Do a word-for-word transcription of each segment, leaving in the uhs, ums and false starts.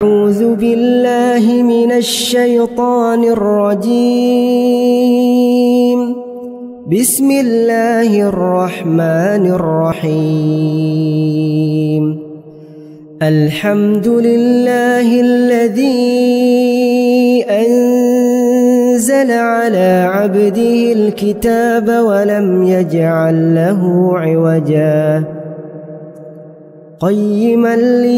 أعوذ بالله من الشيطان الرجيم. بسم الله الرحمن الرحيم. الحمد لله الذي أنزل على عبده الكتاب ولم يجعل له عوجا قيما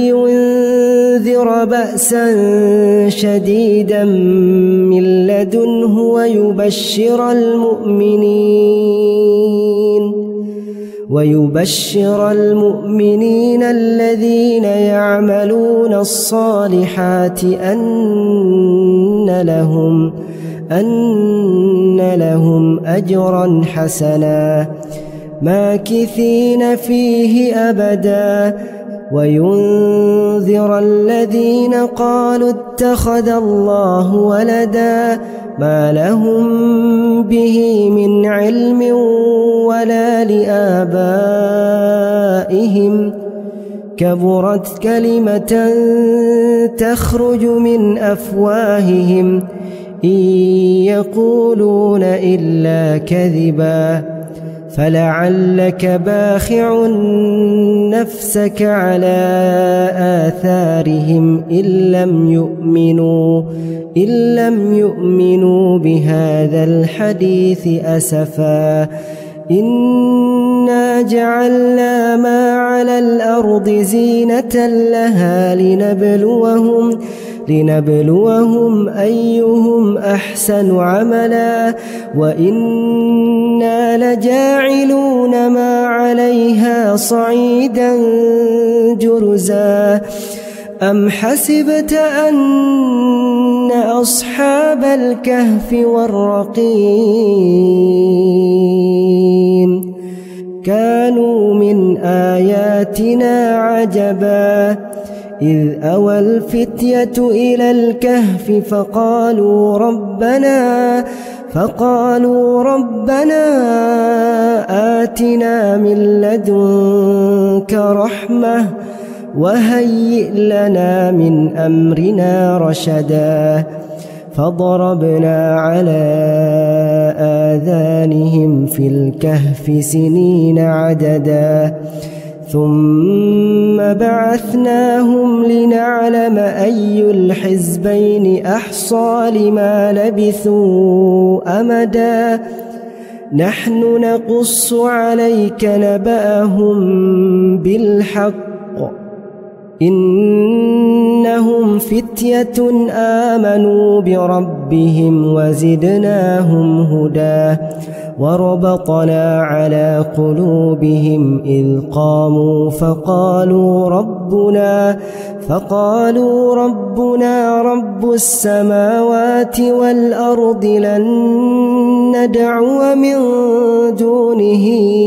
لينذر بأسا شديدا من لدنه ويبشر المؤمنين ويبشر المؤمنين الذين يعملون الصالحات أن لهم أن لهم أجرا حسنا ماكثين فيه أبدا وينذر الذين قالوا اتخذ الله ولدا ما لهم به من علم ولا لآبائهم كبرت كلمة تخرج من أفواههم إن يقولون إلا كذبا فلعلك باخع نفسك على آثارهم إن لم يؤمنوا إن لم يؤمنوا بهذا الحديث أسفا إنا جعلنا ما على الأرض زينة لها لنبلوهم لنبلوهم أيهم أحسن عملا وإنا لجاعلون ما عليها صعيدا جرزا أم حسبت أن أصحاب الكهف والرقيم كانوا من آياتنا عجبا إذ أوى الفتية إلى الكهف فقالوا ربنا فقالوا ربنا آتنا من لدنك رحمة وهيئ لنا من أمرنا رشدا فضربنا على آذانهم في الكهف سنين عددا ثم بعثناهم لنعلم أي الحزبين أحصى لما لبثوا أمدا نحن نقص عليك نبأهم بالحق إنهم فتية آمنوا بربهم وزدناهم هدى وربطنا على قلوبهم إذ قاموا فقالوا ربنا فقالوا ربنا رب السماوات والأرض لن ندعو من دونه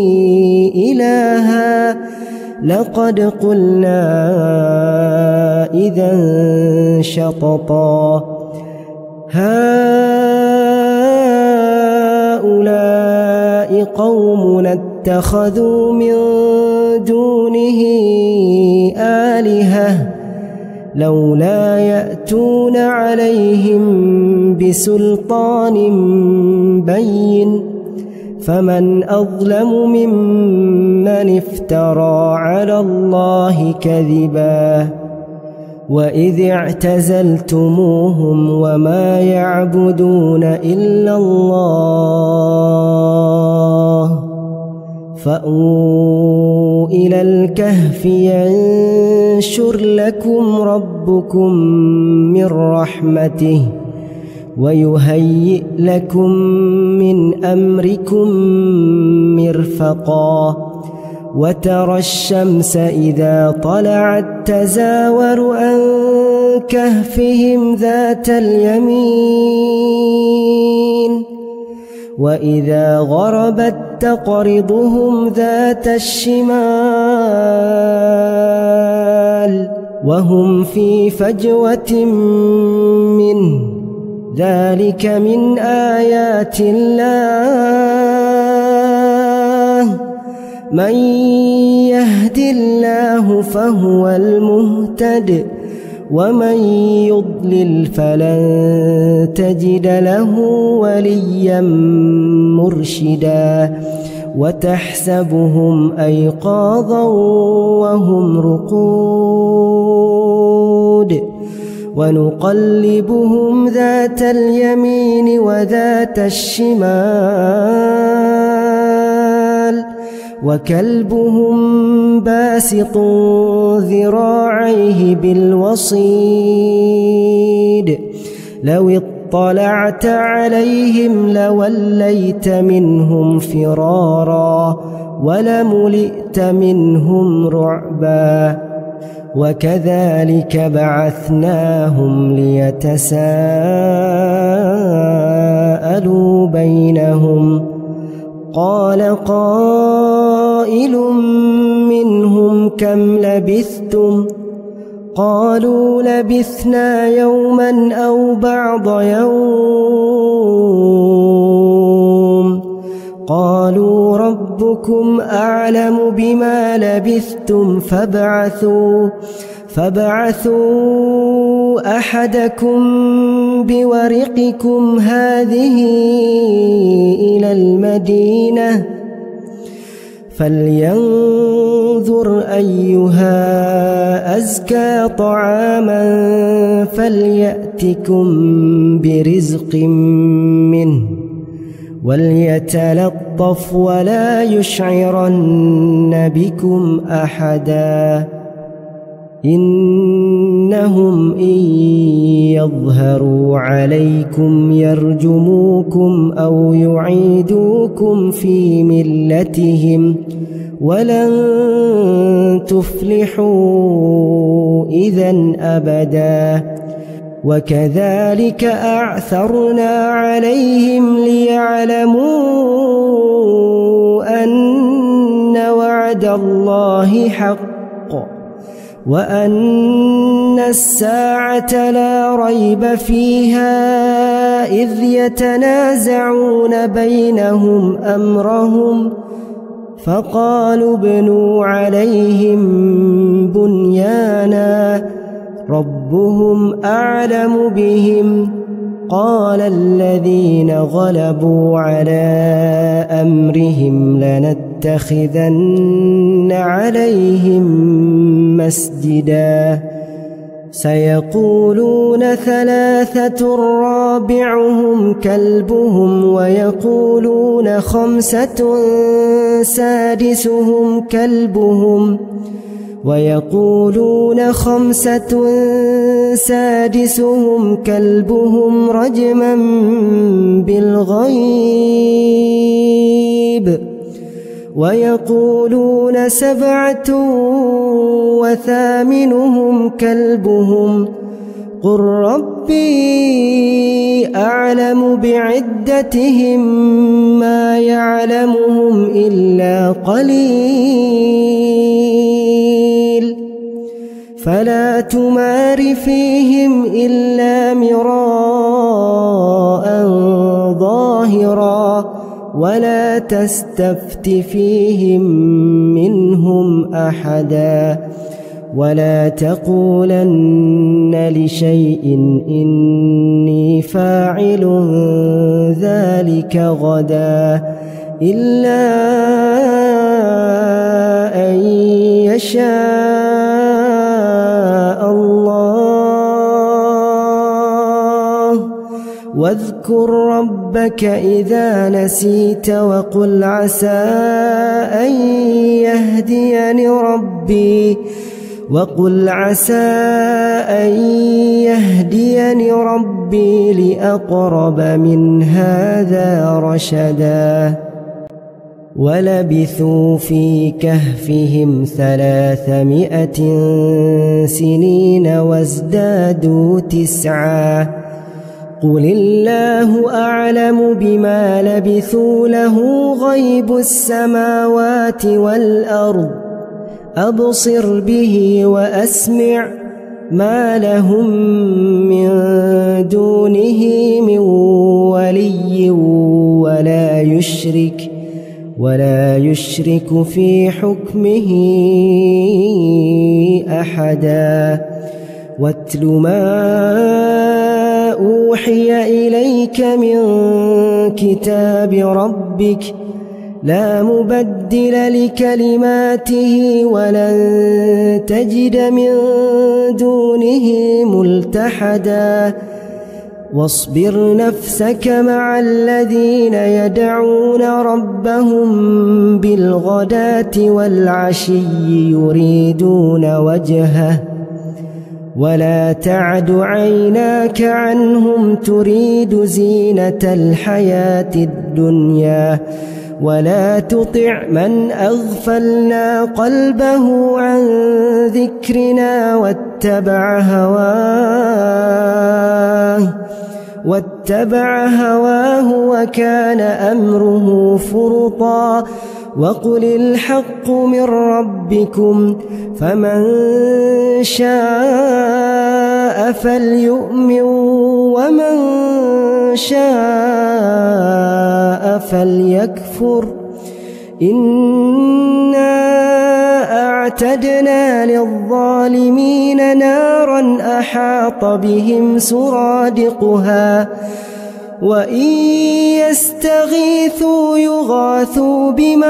إلها لقد قلنا إذا شططا هؤلاء قومنا اتخذوا من دونه آلهة لولا يأتون عليهم بسلطان بين فمن أظلم ممن افترى على الله كذبا وإذ اعتزلتموهم وما يعبدون إلا الله فأووا إلى الكهف ينشر لكم ربكم من رحمته ويهيئ لكم من أمركم مرفقا وترى الشمس إذا طلعت تزاور عن كهفهم ذات اليمين وإذا غربت تقرضهم ذات الشمال وهم في فجوة منه ذلك من آيات الله من يهد الله فهو المهتد ومن يضلل فلن تجد له وليا مرشدا وتحسبهم أيقاظا وهم رقود ونقلبهم ذات اليمين وذات الشمال وكلبهم باسط ذراعيه بالوصيد لو اطلعت عليهم لوليت منهم فرارا ولملئت منهم رعبا وكذلك بعثناهم ليتساءلوا بينهم قال قائل منهم كم لبثتم قالوا لبثنا يوما أو بعض يوم قالوا ربكم أعلم بما لبثتم فابعثوا فابعثوا أحدكم بورقكم هذه إلى المدينة فلينظر أيها أزكى طعاما فليأتكم برزق منه وليتلطف ولا يشعرن بكم أحدا إنهم إن يظهروا عليكم يرجموكم أو يعيدوكم في ملتهم ولن تفلحوا إذن أبدا وكذلك أعثرنا عليهم ليعلموا أن وعد الله حق وأن الساعة لا ريب فيها إذ يتنازعون بينهم أمرهم فقالوا ابنوا عليهم بنيانا ربهم أعلم بهم قال الذين غلبوا على أمرهم لنتخذن عليهم مسجدا سيقولون ثلاثة رابعهم كلبهم ويقولون خمسة سادسهم كلبهم ويقولون خمسة سادسهم كلبهم رجما بالغيب ويقولون سبعة وثامنهم كلبهم قل ربي أعلم بعدتهم ما يعلمهم إلا قليل فلا تمار فيهم إلا مراء ظاهرا ولا تستفت فيهم منهم أحدا ولا تقولن لشيء إني فاعل ذلك غدا إلا أن يشاء الله واذكر ربك إذا نسيت وقل عسى أن يهديني ربي وقل عسى أن يهديني ربي لأقرب من هذا رشدا ولبثوا في كهفهم ثلاثمائة سنين وازدادوا تسعا قل الله أعلم بما لبثوا له غيب السماوات والأرض أبصر به وأسمع ما لهم من دونه من ولي ولا يشرك ولا يشرك في حكمه أحدا واتل ما أوحي إليك من كتاب ربك لا مبدل لكلماته ولن تجد من دونه ملتحدا واصبر نفسك مع الذين يدعون ربهم بالغداة والعشي يريدون وجهه ولا تعد عيناك عنهم تريد زينة الحياة الدنيا ولا تطع من أغفلنا قلبه عن ذكرنا واتبع هواه واتبع هواه وكان أمره فرطا وقل الحق من ربكم فمن شاء فليؤمن ومن شاء فليكفر إنا أعتدنا للظالمين نارا أحاط بهم سرادقها وإن يستغيثوا يغاثوا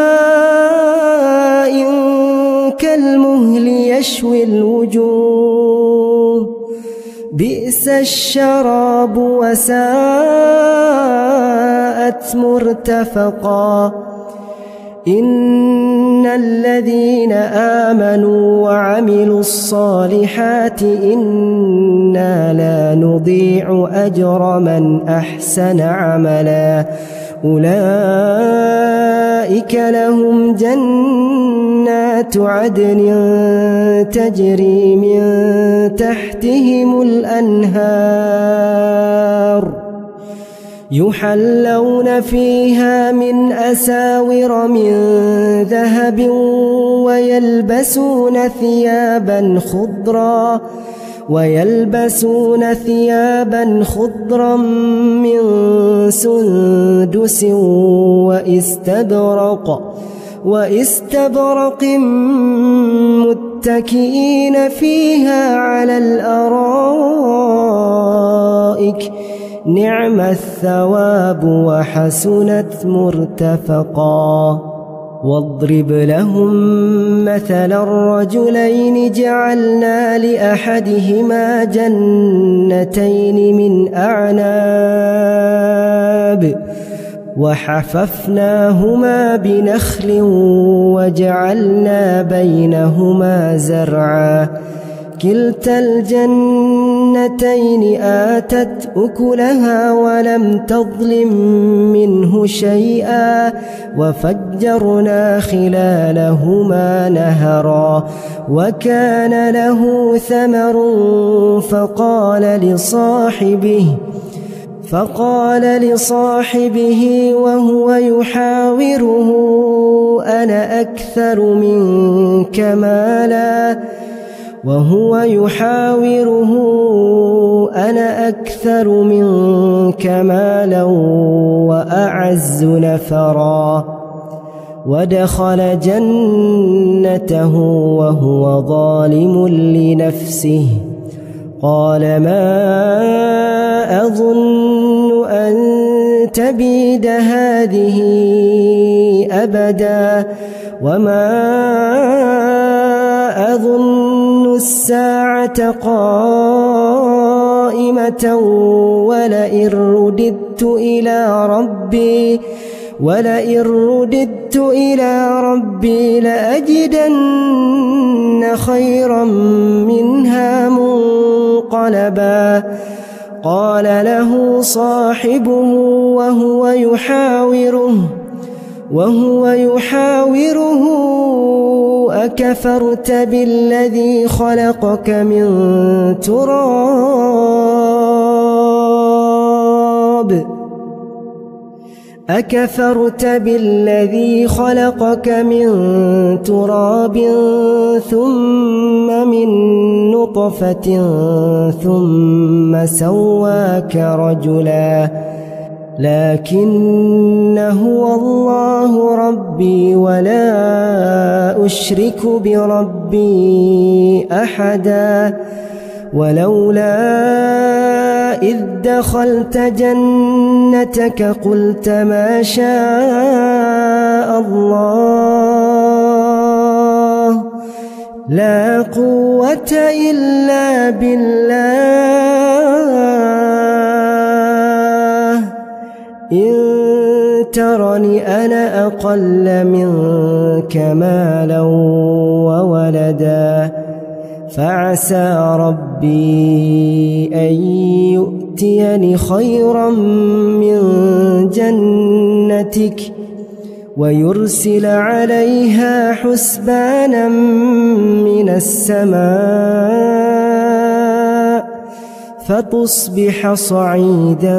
بماء كالمهل يشوي الوجوه بئس الشراب وساءت مرتفقا إن الذين آمنوا وعملوا الصالحات إنا لا نضيع أجر من أحسن عملا أولئك لهم جنات عدن تجري من تحتهم الأنهار يحلون فيها من أساور من ذهب ويلبسون ثيابا خضرا ويلبسون ثيابا خضرا من سندس واستبرق واستبرق متكئين فيها على الأرائك نعم الثواب وحسنت مرتفقا واضرب لهم مثل الرجلين جعلنا لأحدهما جنتين من أعناب وحففناهما بنخل وجعلنا بينهما زرعا كلتا الجنتين آتت أكلها ولم تظلم منه شيئا وفجرنا خلالهما نهرا وكان له ثمر فقال لصاحبه فقال لصاحبه وهو يحاوره أنا أكثر منك مالا وهو يحاوره أنا أكثر منك مالا وأعز نفرا ودخل جنته وهو ظالم لنفسه قال ما أظن أن تبيد هذه أبدا وما أظن الساعة قائمة ولئن رددت إلى ربي ولئن رددت إلى ربي لأجدن خيرا منها منقلبا قال له صاحبه وهو يحاوره وهو يحاوره أكفرت بالذي خلقك من تراب أكفرت بالذي خلقك من تراب ثم من نطفة ثم سواك رجلا لكن هو الله ربي ولا أشرك بربي أحدا ولولا إذ دخلت جنتك قلت ما شاء الله لا قوة إلا بالله إن ترني أنا أقل منك مالا وولدا فعسى ربي أن يؤتيني خيرا من جنتك ويرسل عليها حسبانا من السماء فتصبح صعيدا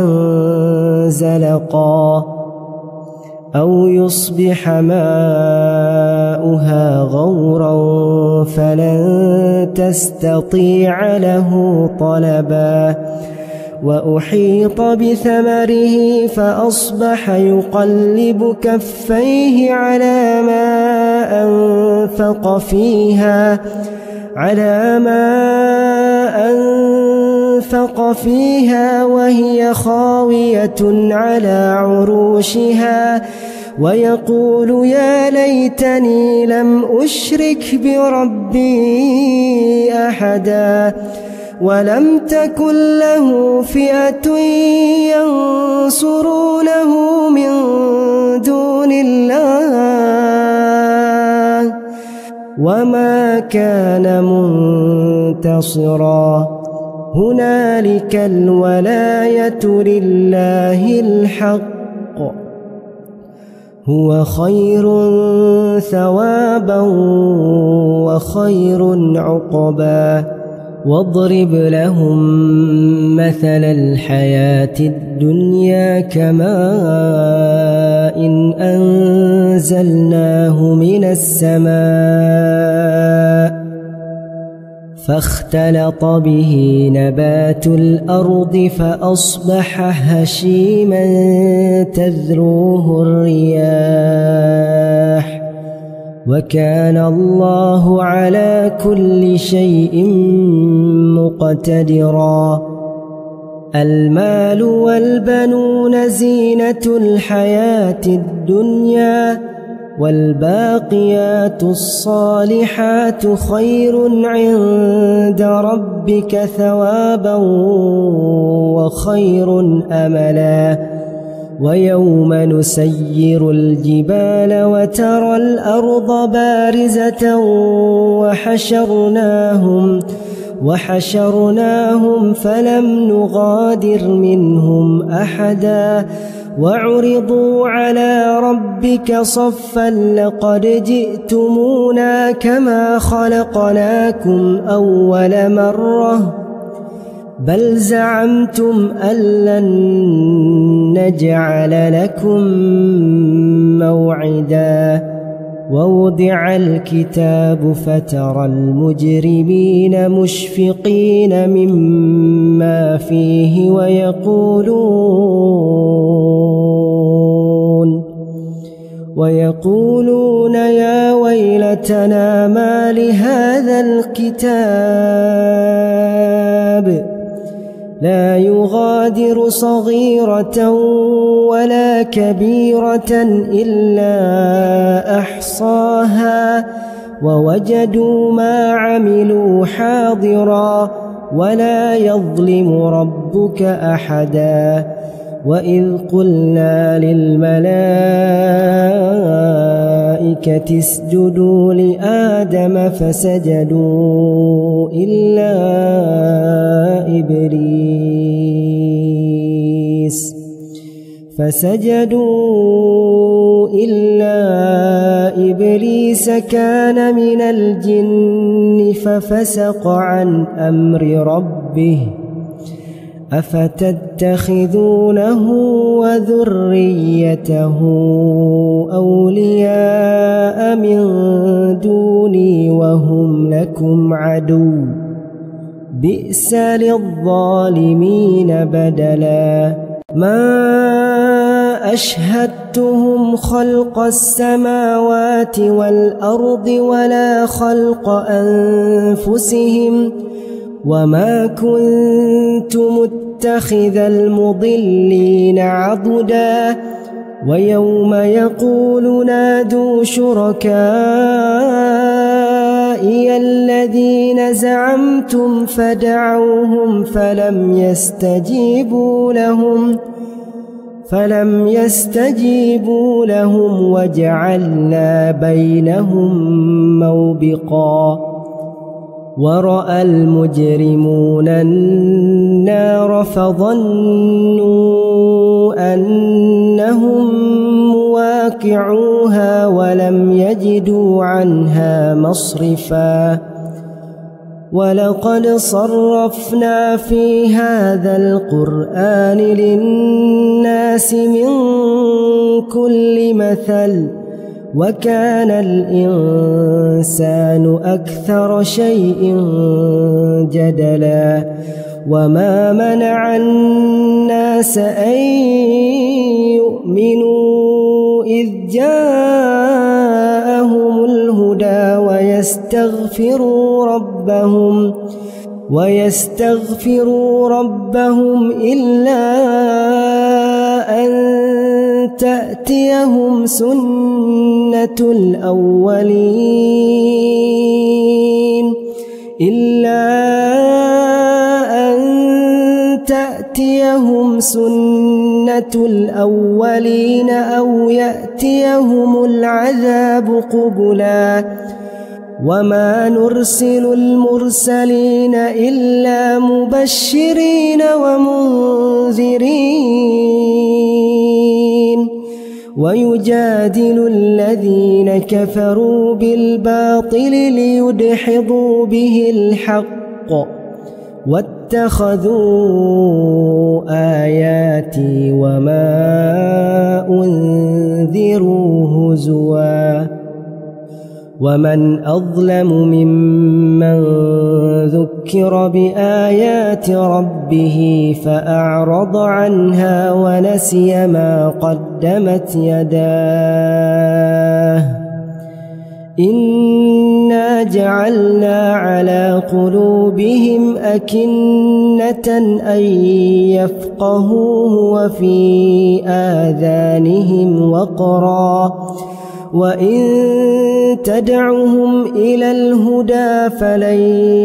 زلقا أو يصبح ماؤها غورا فلن تستطيع له طلبا وأحيط بثمره فأصبح يقلب كفيه على ما أنفق فيها على ما أنفق فيها وهي خاوية على عروشها ويقول يا ليتني لم أشرك بربي أحدا ولم تكن له فئة ينصرونه من دون الله وما كان منتصرا هنالك الولاية لله الحق هو خير ثوابا وخير عقبا واضرب لهم مثل الحياة الدنيا كماء إن أنزلناه من السماء فاختلط به نبات الأرض فأصبح هشيما تذروه الرياح وكان الله على كل شيء مقتدرا المال والبنون زينة الحياة الدنيا والباقيات الصالحات خير عند ربك ثوابا وخير أملا ويوم نسير الجبال وترى الأرض بارزة وحشرناهم وحشرناهم فلم نغادر منهم أحدا وعرضوا على ربك صفا لقد جئتمونا كما خلقناكم أول مرة بل زعمتم أن لن نجعل لكم موعدا ووضع الكتاب فترى المجرمين مشفقين مما فيه ويقولون ويقولون يا ويلتنا ما لهذا الكتاب لا يغادر صغيرة ولا كبيرة إلا أحصاها ووجدوا ما عملوا حاضرا ولا يظلم ربك أحدا وإذ قلنا للملائكة اسجدوا لآدم فسجدوا إلا إبليس فسجدوا إلا إبليس كان من الجن ففسق عن أمر ربه أفتتخذونه وذريته أولياء من دوني وهم لكم عدو بئس للظالمين بدلا ما أشهدتهم خلق السماوات والأرض ولا خلق أنفسهم وما كنت متخذ المضلين عضدا ويوم يقول نادوا شركائي الذين زعمتم فدعوهم فلم يستجيبوا لهم فلم يستجيبوا لهم وجعلنا بينهم موبقا ورأى المجرمون النار فظنوا أنهم مواقعوها ولم يجدوا عنها مصرفا ولقد صرفنا في هذا القرآن للناس من كل مثل وكان الإنسان أكثر شيء جدلا وما منع الناس أن يؤمنوا إذ جاءهم الهدى ويستغفروا ربهم ويستغفروا ربهم إلا أن تأتيهم سنة الأولين إلا أن تأتيهم سنة الأولين أو يأتيهم العذاب قبلا وما نرسل المرسلين إلا مبشرين ومنذرين ويجادل الذين كفروا بالباطل ليدحضوا به الحق واتخذوا آياتي وما أنذروا هزوا ومن أظلم ممن ذكر بآيات ربه فأعرض عنها ونسي ما قدمت يداه إنا جعلنا على قلوبهم أكنة أن يفقهوه وفي آذانهم وقرا وإن تدعهم إلى الهدى فلن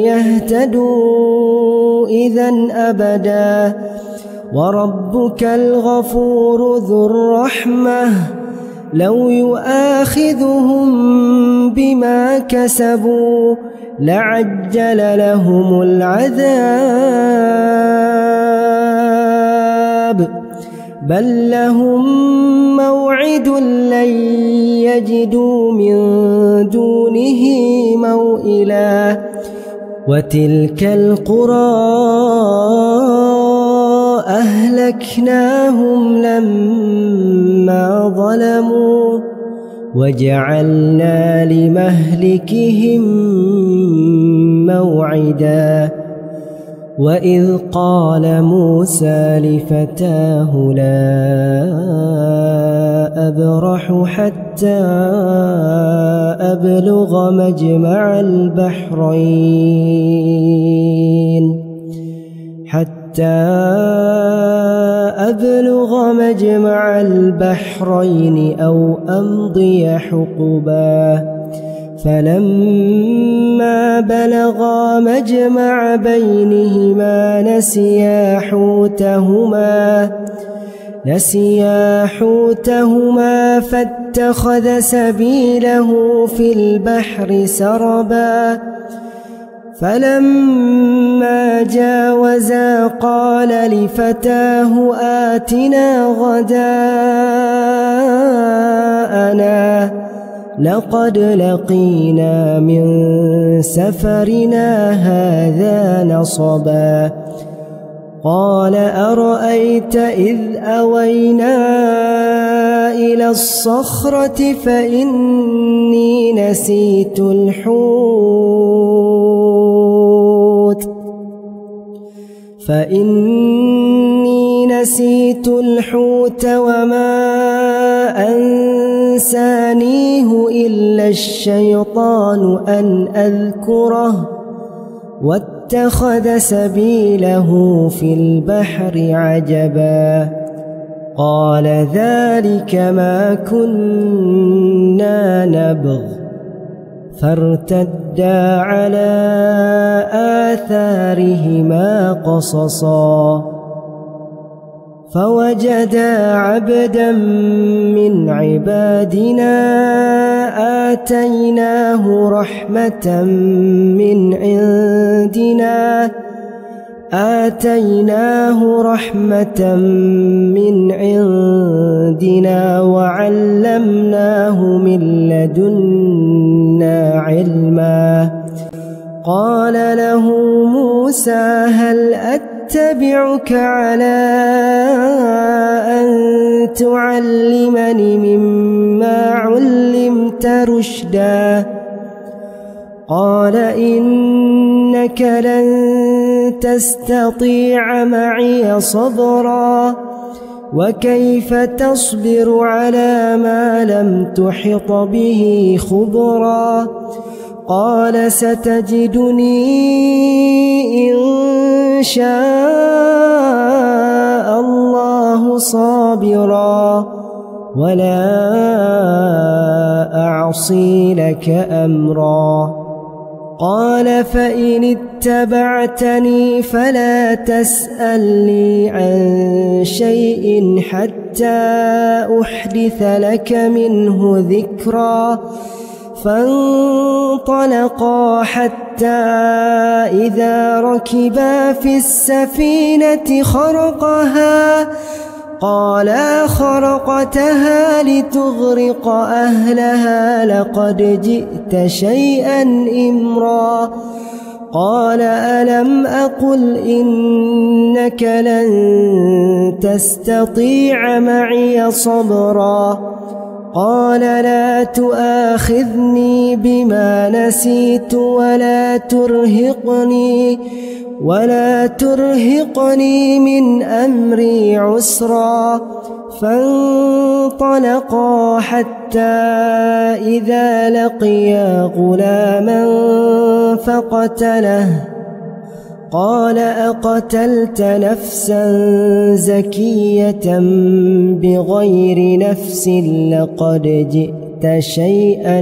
يهتدوا إذن أبدا وربك الغفور ذو الرحمة لو يؤاخذهم بما كسبوا لعجل لهم العذاب بل لهم موعد لن يجدوا من دونه موئلا وتلك القرى أهلكناهم لما ظلموا وجعلنا لمهلكهم موعدا وإذ قال موسى لفتاه لا أبرح حتى أبلغ مجمع البحرين حتى أبلغ مجمع البحرين أو أمضي حقبا فلما بلغا مجمع بينهما نسيا حوتهما نسيا حوتهما فاتخذ سبيله في البحر سربا فلما جاوزا قال لفتاه آتنا غداءنا لقد لقينا من سفرنا هذا نصبا قال أرأيت إذ أوينا إلى الصخرة فإني نسيت الحوت فإني نسيت الحوت وما أنسانيه إلا الشيطان أن أذكره واتخذ سبيله في البحر عجبا قال ذلك ما كنا نبغ فارتدا على آثارهما قصصا فوجدا عبدا من عبادنا آتيناه رحمة من عندنا آتيناه رحمة من عندنا وعلمناه من لدنا علما قال له موسى هل أتبعك على أن تعلمني مما علمت رشدا قال إنك لن تستطيع معي صبرا وكيف تصبر على ما لم تحط به خبرا قال ستجدني إن شاء الله صابرا ولا أعصي لك أمرا قال فإن اتبعتني فلا تسألني عن شيء حتى أحدث لك منه ذكرا فانطلقا حتى إذا ركبا في السفينة خرقها قالا خرقتها لتغرق أهلها لقد جئت شيئا إمرا قال ألم أقل إنك لن تستطيع معي صبرا قال لا تؤاخذني بما نسيت ولا ترهقني ولا ترهقني من أمري عسرا فانطلقا حتى إذا لقيا غلاما فقتله قال أقتلت نفسا زكية بغير نفس لقد جئت شيئا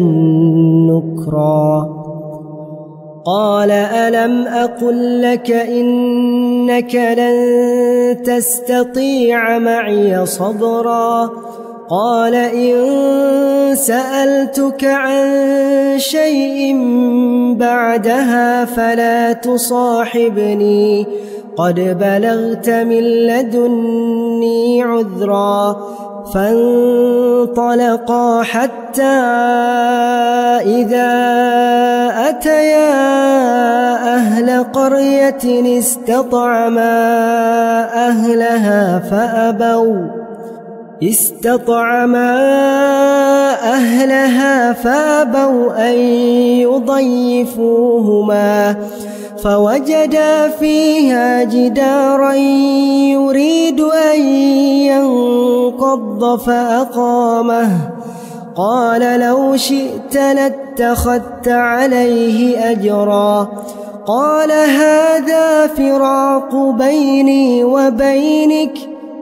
نكرا قال ألم أقل لك إنك لن تستطيع معي صبرا قال إن سألتك عن شيء بعدها فلا تصاحبني قد بلغت من لدني عذرا فانطلقا حتى إذا أتيا أهل قرية استطعما أهلها فأبوا استطعما أهلها فأبوا أن يضيفوهما فوجدا فيها جدارا يريد أن ينقض فأقامه قال لو شئت لاتخذت عليه أجرا قال هذا فراق بيني وبينك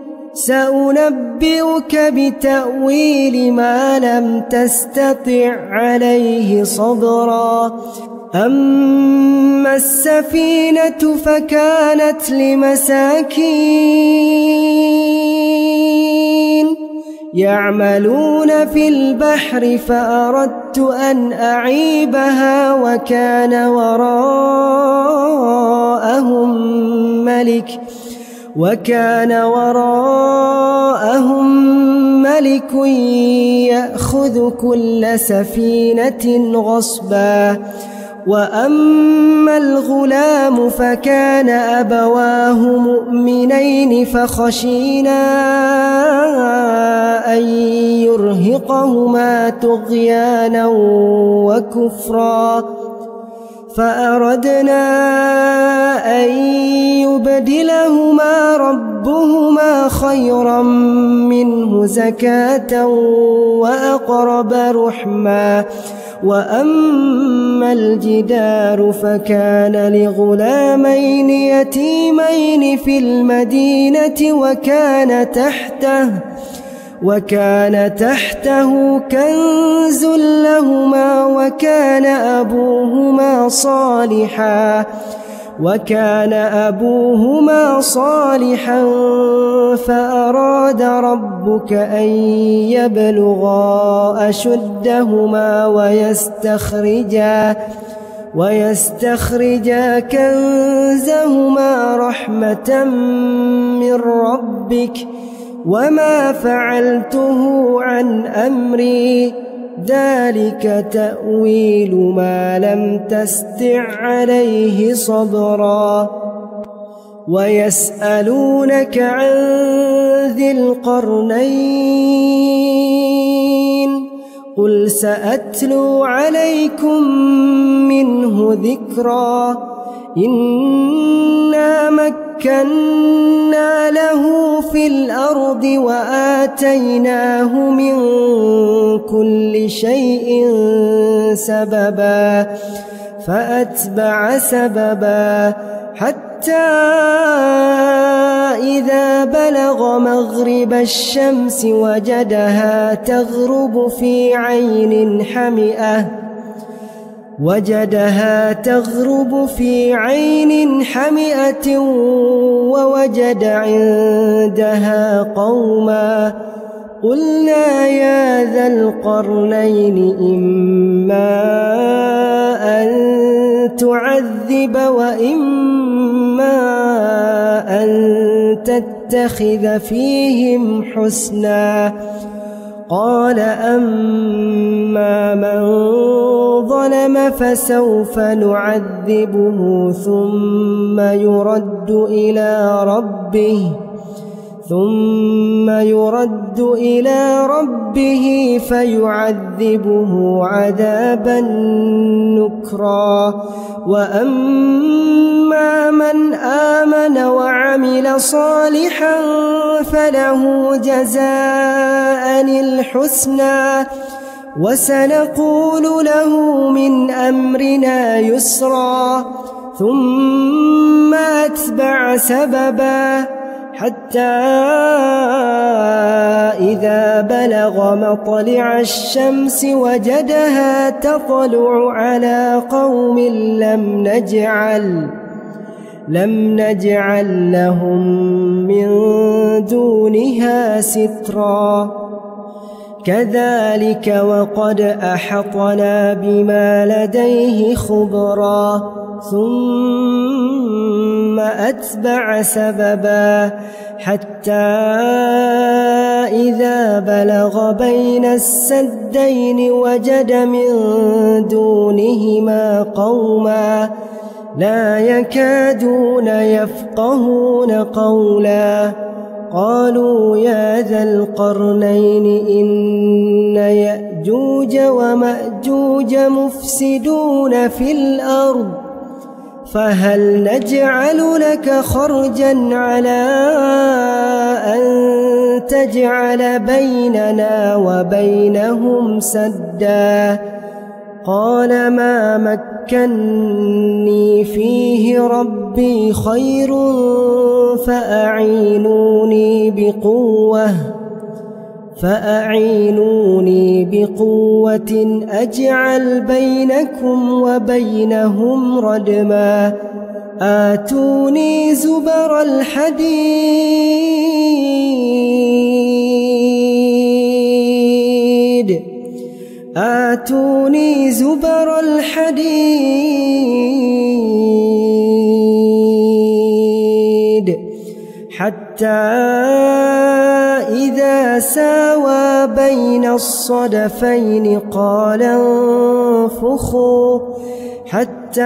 سأنبئك بتأويل ما لم تستطع عليه صبرا أما السفينة فكانت لمساكين يعملون في البحر فأردت أن أعيبها وكان وراءهم ملك وكان وراءهم ملك يأخذ كل سفينة غصبا وأما الغلام فكان أبواه مؤمنين فخشينا أن يرهقهما طغيانا وكفرا فأردنا أن يبدلهما ربهما خيرا منه زكاة وأقرب رحما وأما الجدار فكان لغلامين يتيمين في المدينة وكان تحته وكان تحته كنز لهما وكان أبوهما صالحا وكان أبوهما صالحا فأراد ربك أن يبلغا أشدهما ويستخرجا ويستخرجا كنزهما رحمة من ربك وما فعلته عن أمري ذلك تأويل ما لم تستع عليه صبرا ويسألونك عن ذي القرنين قل سأتلو عليكم منه ذكرا إنا مكنا له في الأرض وآتيناه من كل شيء سببا فأتبع سببا حتى إذا بلغ مغرب الشمس وجدها تغرب في عين حمئة وجدها تغرب في عين حمئة ووجد عندها قوما قلنا يا ذا القرنين إما أن تعذب وإما أن تتخذ فيهم حسنا قال أما من ظلم فسوف نعذبه ثم يرد إلى ربه ثم يرد إلى ربه فيعذبه عذابا نكرا وأما من آمن وعمل صالحا فله جزاء الحسنى وسنقول له من أمرنا يسرا ثم أتبع سببا حتى إذا بلغ مطلع الشمس وجدها تطلع على قوم لم نجعل لم نجعل لهم من دونها سترا كذلك وقد أحطنا بما لديه خبرا ثم أتبع سببا حتى إذا بلغ بين السدين وجد من دونهما قوما لا يكادون يفقهون قولا قالوا يا ذا القرنين إن يأجوج ومأجوج مفسدون في الأرض فهل نجعل لك خرجا على أن تجعل بيننا وبينهم سدا قال ما مكني فيه ربي خير فأعينوني بقوة فأعينوني بقوة أجعل بينكم وبينهم ردما آتوني زبر الحديد آتوني زبر الحديد حتى إذا ساوى بين الصدفين قال انفخوا حتى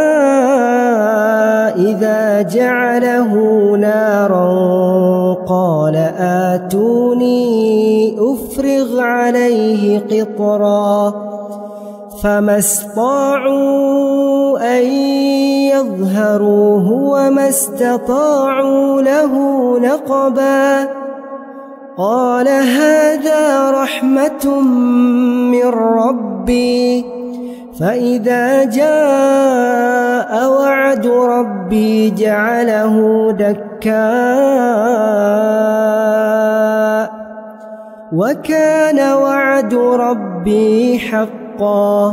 إذا جعله نارا قال آتوني أفرغ عليه قطرا فما استطاعوا أن يظهروه وما استطاعوا له نقبا قال هذا رحمة من ربي فإذا جاء وعد ربي جعله دكاء وكان وعد ربي حقا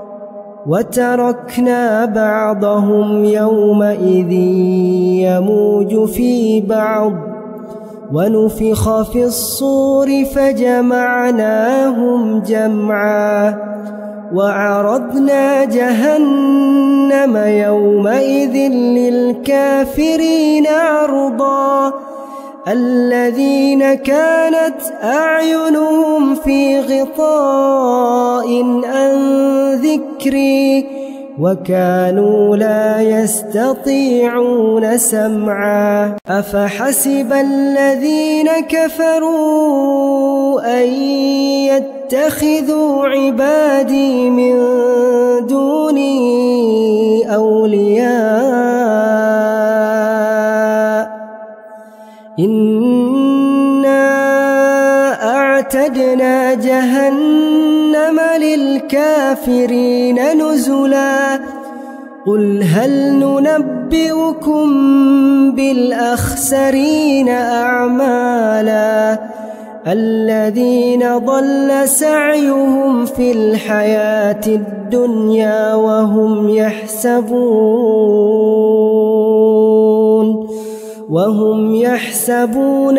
وتركنا بعضهم يومئذ يموج في بعض ونفخ في الصور فجمعناهم جمعا وعرضنا جهنم يومئذ للكافرين عرضا الذين كانت أعينهم في غطاء عن ذكري وكانوا لا يستطيعون سمعا أفحسب الذين كفروا أن يتخذوا عبادي من دوني أولياء إنا أعتدنا جهنم للكافرين نزلا قل هل ننبئكم بالأخسرين أعمالا الذين ضل سعيهم في الحياة الدنيا وهم يحسبون وهم يحسبون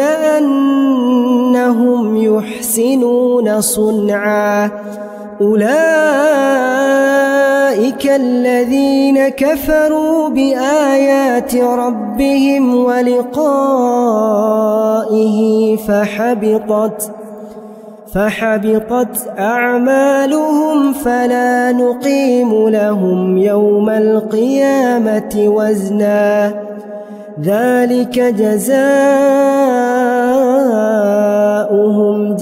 أنهم يحسنون صنعا أولئك الذين كفروا بآيات ربهم ولقائه فحبطت فحبطت أعمالهم فلا نقيم لهم يوم القيامة وزنا ذلك جزاؤهم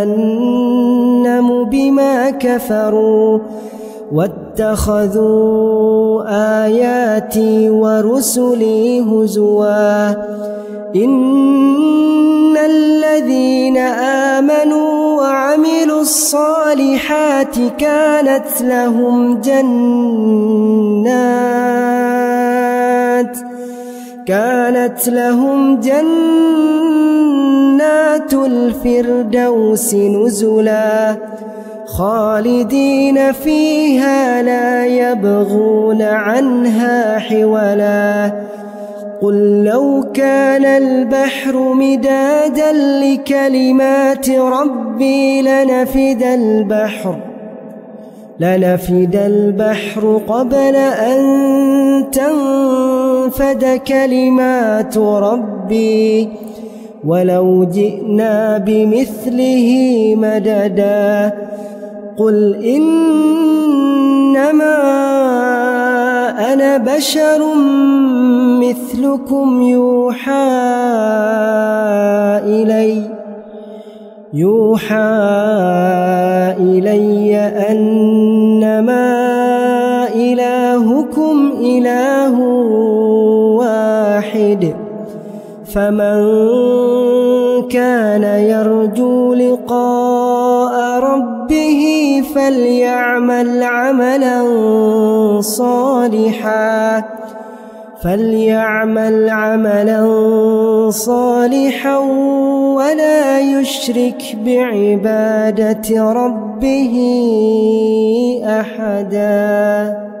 جهنم بما كفروا واتخذوا آياتي ورسلي هزوا إن الذين آمنوا وعملوا الصالحات كانت لهم جنات كانت لهم جنات الفردوس نزلا خالدين فيها لا يبغون عنها حولا قل لو كان البحر مدادا لكلمات ربي لنفد البحر لنفد البحر قبل أن تنفد كلمات ربي ولو جئنا بمثله مددا قل إنما أنا بشر مثلكم يوحى إلي يوحى إلي أنما إلهكم إله واحد فمن كان يرجو لقاء ربه فليعمل عملا صالحا فليعمل عملا صالحا ولا يشرك بعبادة ربه أحدا.